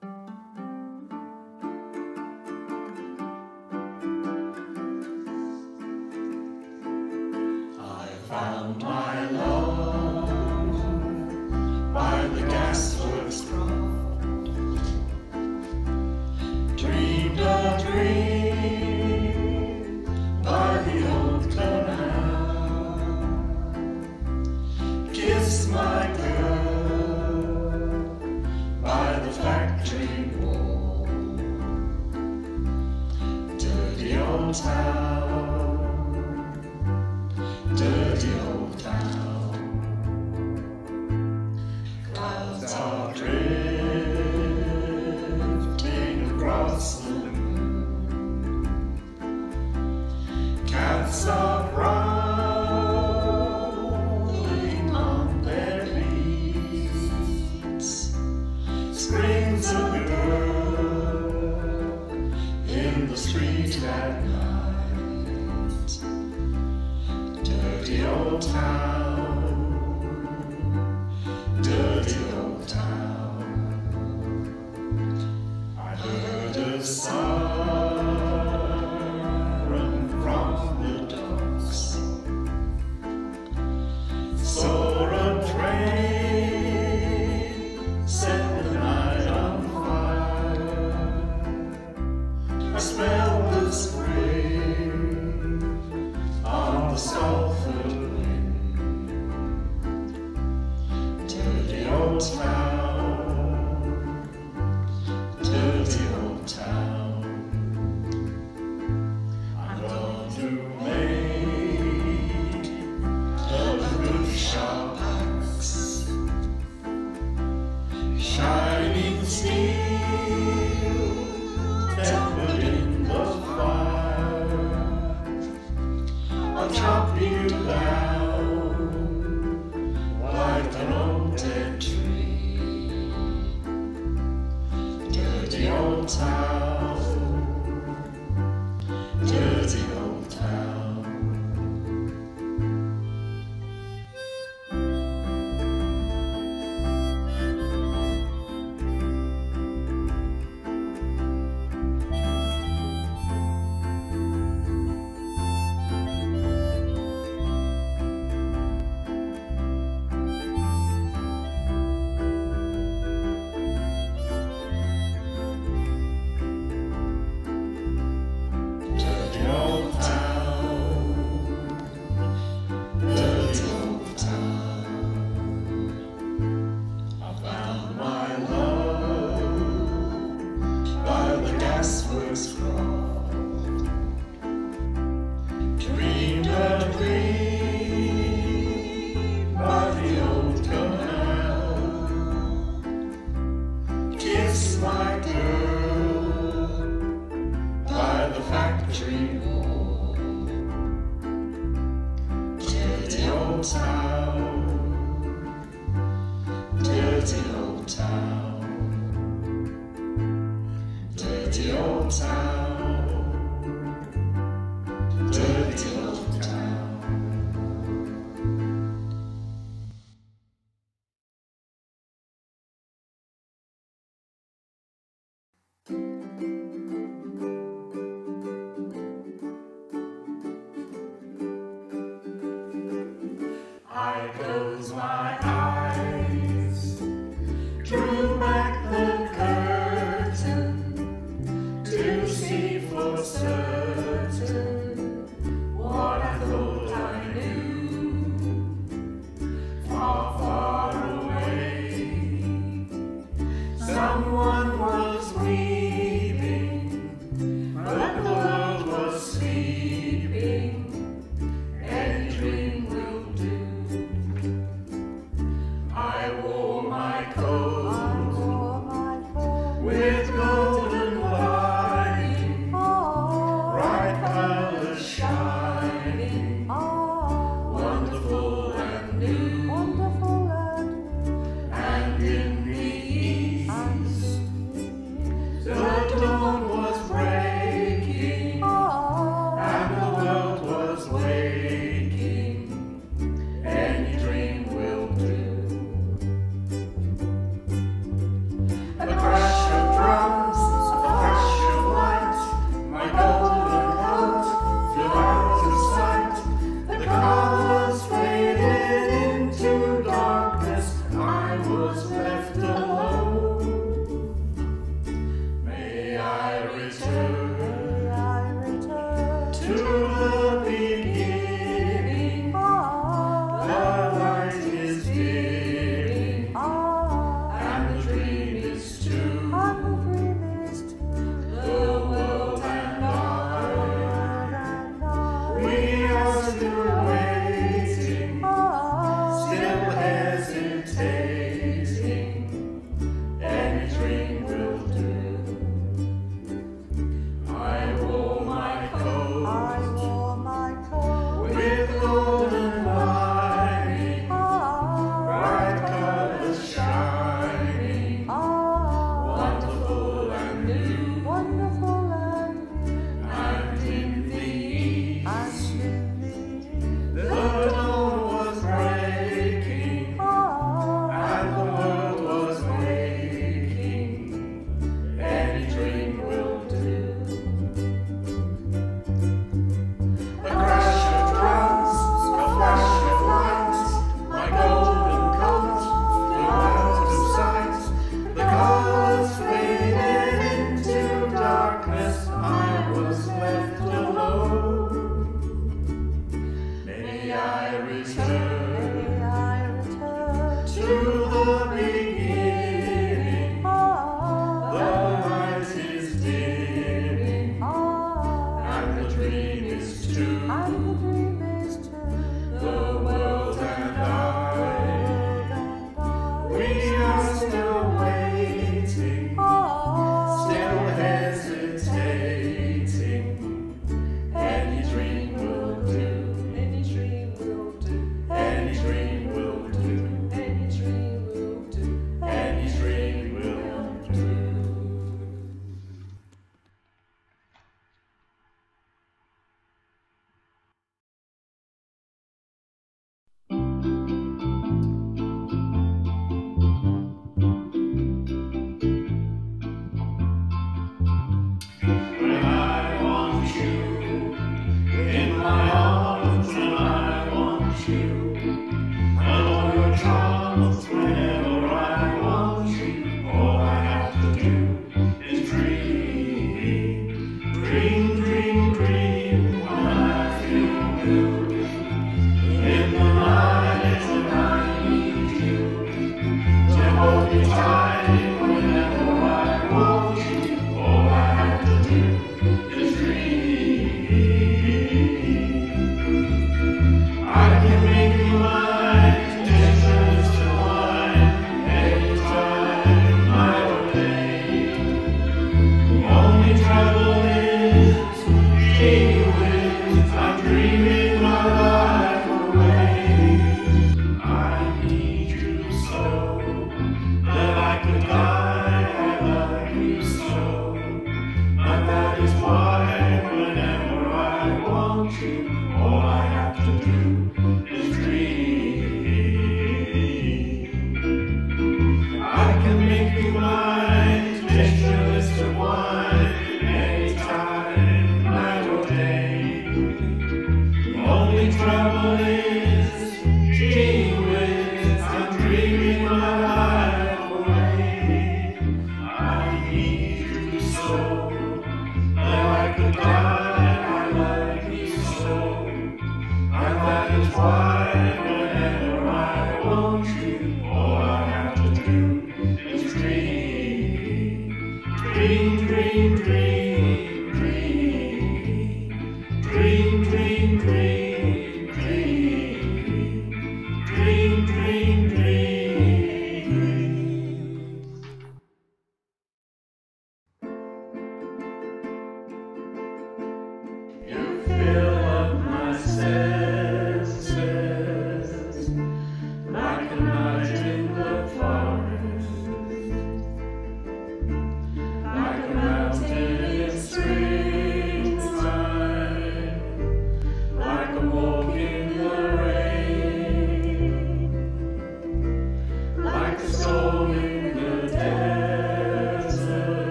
I found my love by the gasworks croft, dreamed a dream by the old canal, kissed my girl by the factory wall, dirty old town, dirty old town. Clouds are drifting across the moon, cats are prowling on their beats, springs a girl in the street at night. Dirty old town, dirty old town. I heard a siren from the docks, saw a train set the night on fire. I smelled the spring on the Salford wind. Dirty old town, dirty old town. I'm going to make a good sharp axe, shining steel, tempered in the fire. I'll chop you down like an old dead tree. Dirty old town, dirty old town. Dirty old town, dirty old town. I found my love by the gasworks croft, dreamed a dream by the old canal, kissed my girl by the factory wall. Dirty old town, dirty old town, dirty old town, dirty old town. I close my eyes, drew back the curtain to see for certain what I thought I knew. Far, far away, someone was weeping, but the world was sleeping. Any dream will do. I wore my coat with golden lining,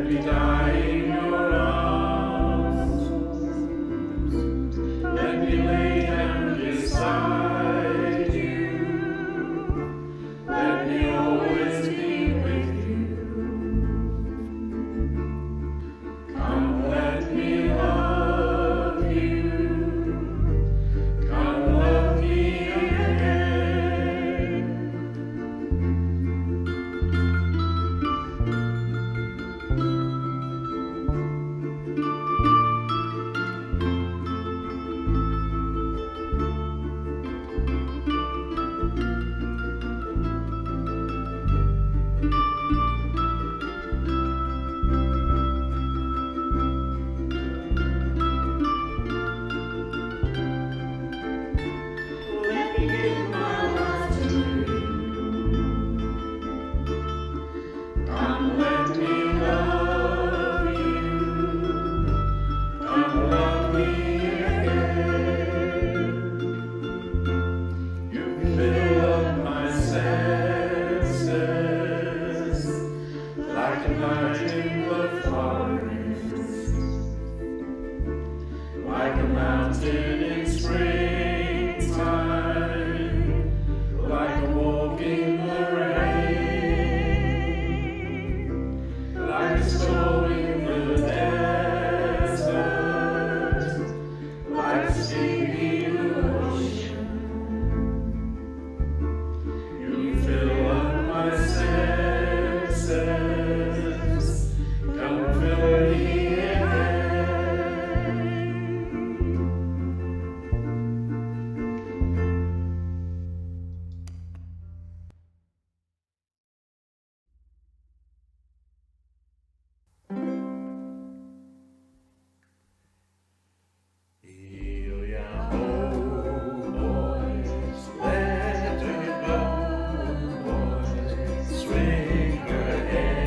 me die in your arms. Let me lay down beside you. Let me always be with you. Come, let me love you. Come, love me again. Let me give my life to you. Come, let me love you. Come, love me again. You fill up my senses like a night in the forest, like a mountain in springtime, like a walk in the rain, like a storm in the desert, like a sea in the ocean. You fill up my senses. Come fill me again. Yo-yo-ho, boys, let her go, boys, swing her head.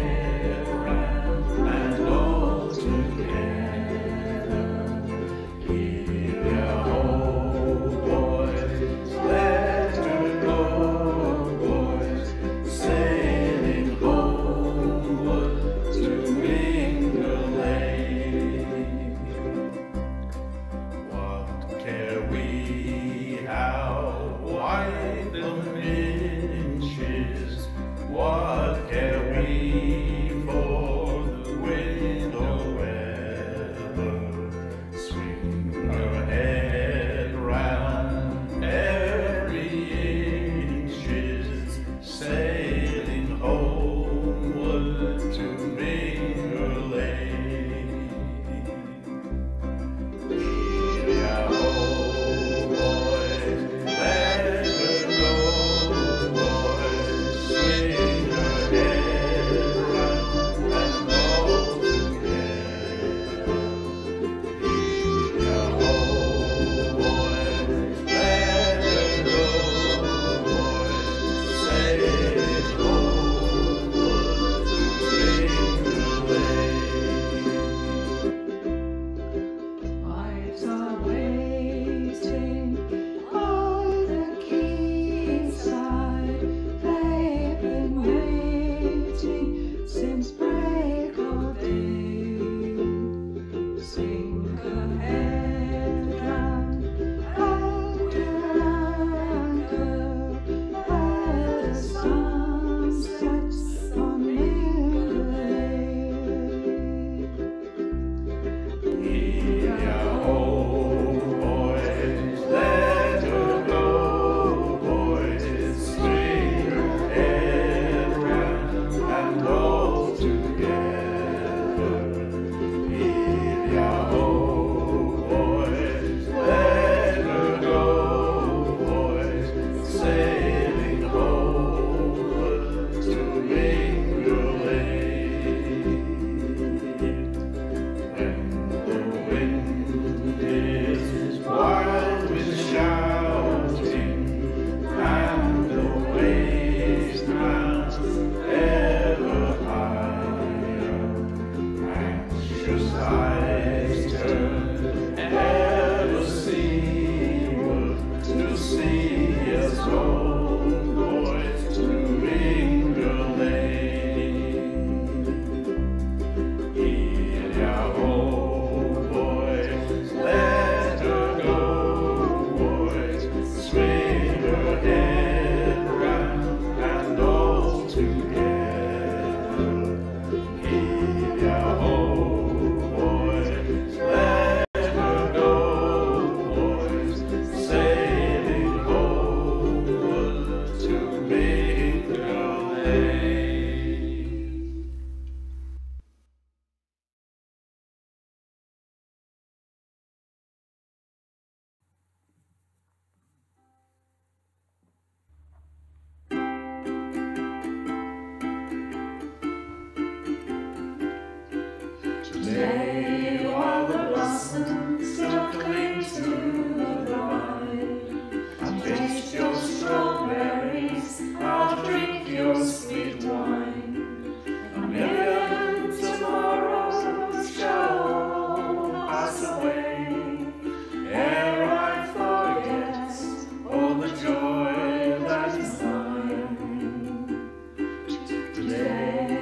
Today, while the blossoms still cling to the vine, I'll taste your strawberries, I'll drink your sweet wine. A million tomorrows shall pass away ere I forget all the joy that is mine today.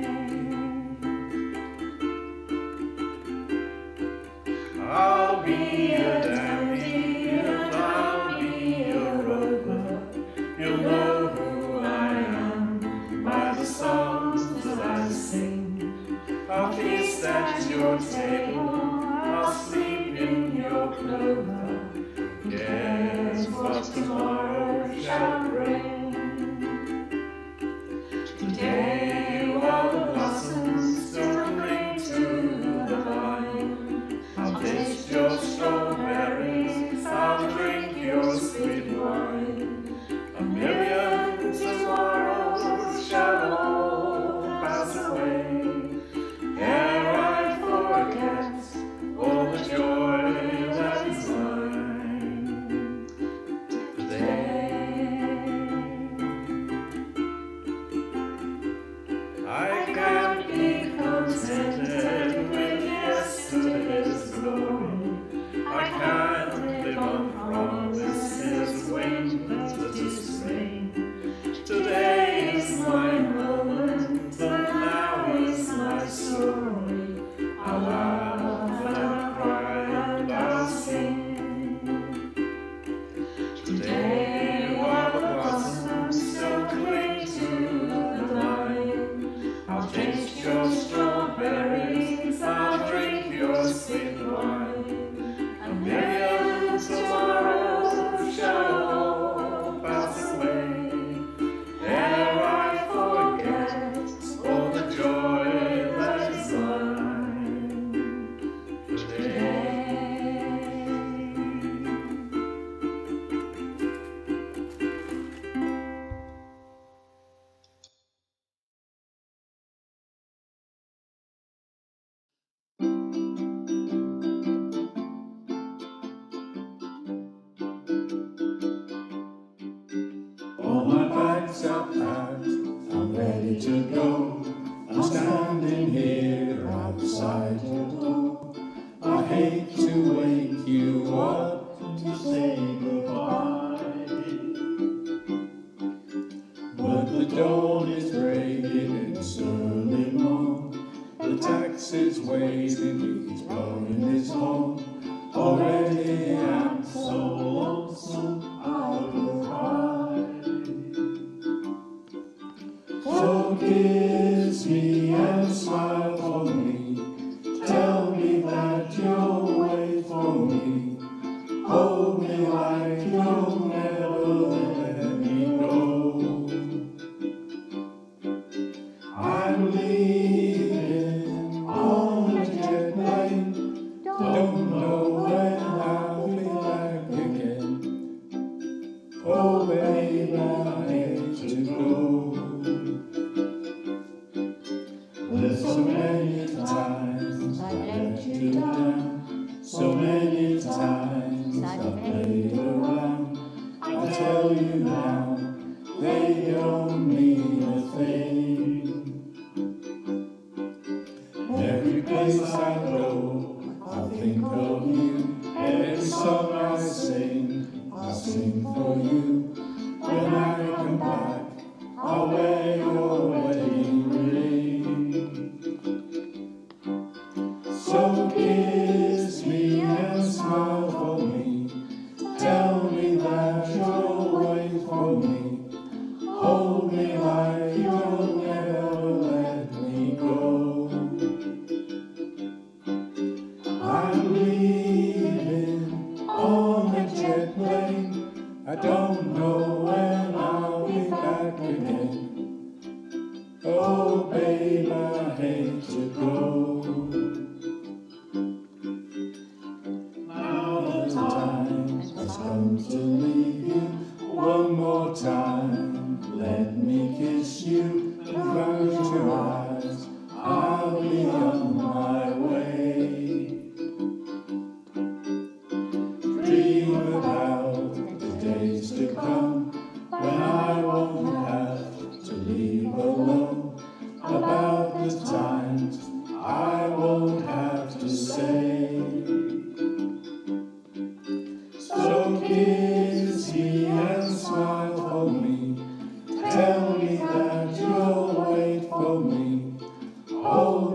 I'll be a dandy and I'll be a rover. You'll know who I am by the songs that I sing. I'll feast at your table, I'll sleep in your clover. Guess what tomorrow shall bring. Today, while the blossoms still cling to the vine, I'll taste your strawberries, I'll drink your sweet wine. A million tomorrows shall all pass away ere I forget all the joy that is mine today. I can't be contented with yesterday's glory. I can't live on promises when that is rain. Today is my moment, and now is my story. I'll laugh and I'll cry and I'll sing. Today, while the blossoms still cling to the vine, I'll taste your strawberries, I'll drink your sweet wine. A million tomorrows shall all pass away ere I forget all the joy that is mine today. All my bags are packed, I'm ready to go. I'm standing here outside your door. I hate to wake you up to say goodbye, but the dawn is breaking, it's early morn. The taxi's waiting, he's blowing his horn. Already I'm so lonesome, I will cry. So kiss me and smile for me. Tell me that you'll wait for me. Hold me like you'll never let me go. I'm leaving on a jet plane. Don't know when I'll be back again. Oh baby, I hate to go. There's so many times I let you down, so many times I played around. I tell you now, they don't mean a thing. Every place I go, I think of you. Every song I sing for you. When I come back, I'll wear your wedding ring. So kiss me and smile for me. Tell me that you'll wait for me. Hold me like you'll never let me go. I'm leaving on a jet plane. I don't know when I'll be back again. Oh babe, I hate to go. Now the time has come to leave you. One more time, let me kiss you. Close your eyes, I'll be on my way. the times I won't have to say. So kiss me and smile for me, tell me that you'll wait for me. Hold